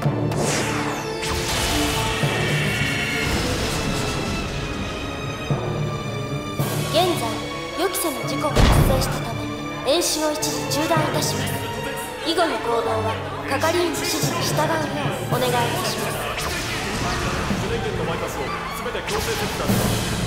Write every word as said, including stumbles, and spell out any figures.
現在予期せぬ事故が発生したため演習を一時中断いたします。以後の行動は係員の指示に従うようお願いいたします。 電源のマイパスを全て強制切断します。